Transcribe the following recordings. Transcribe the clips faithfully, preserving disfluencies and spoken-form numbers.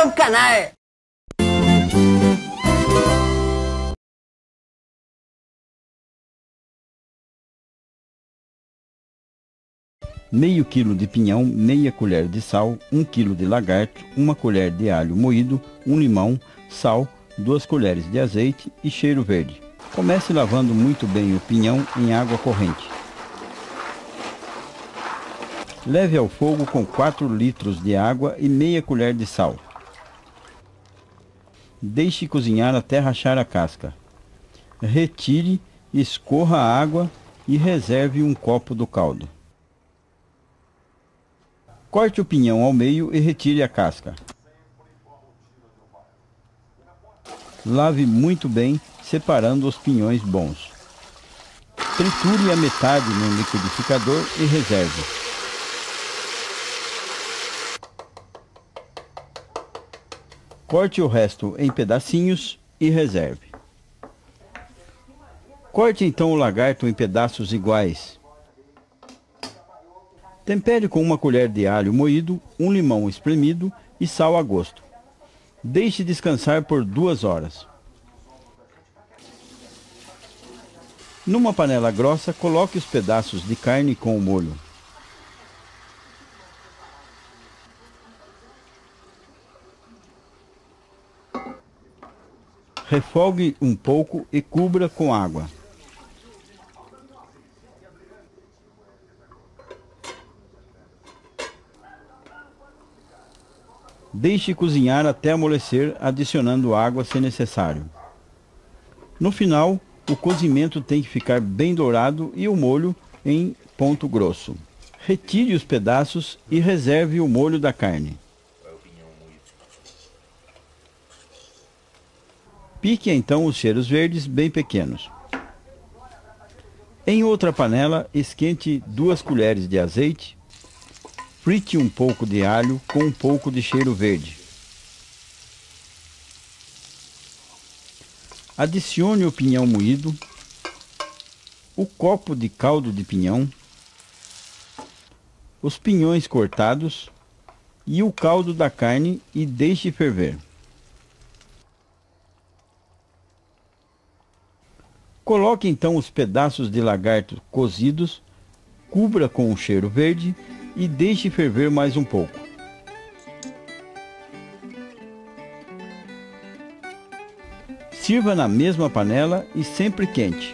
o canal. Meio quilo de pinhão, meia colher de sal, um quilo de lagarto, uma colher de alho moído, um limão, sal, duas colheres de azeite e cheiro verde. Comece lavando muito bem o pinhão em água corrente. Leve ao fogo com quatro litros de água e meia colher de sal. Deixe cozinhar até rachar a casca. Retire, escorra a água e reserve um copo do caldo. Corte o pinhão ao meio e retire a casca. Lave muito bem, separando os pinhões bons. Triture a metade no liquidificador e reserve. Corte o resto em pedacinhos e reserve. Corte então o lagarto em pedaços iguais. Tempere com uma colher de alho moído, um limão espremido e sal a gosto. Deixe descansar por duas horas. Numa panela grossa, coloque os pedaços de carne com o molho. Refogue um pouco e cubra com água. Deixe cozinhar até amolecer, adicionando água se necessário. No final, o cozimento tem que ficar bem dourado e o molho em ponto grosso. Retire os pedaços e reserve o molho da carne. Pique então os cheiros verdes bem pequenos. Em outra panela, esquente duas colheres de azeite. Frite um pouco de alho com um pouco de cheiro verde. Adicione o pinhão moído, o copo de caldo de pinhão, os pinhões cortados e o caldo da carne e deixe ferver. Coloque então os pedaços de lagarto cozidos, cubra com o cheiro verde e deixe ferver mais um pouco. Sirva na mesma panela e sempre quente.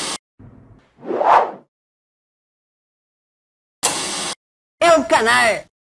É o canal.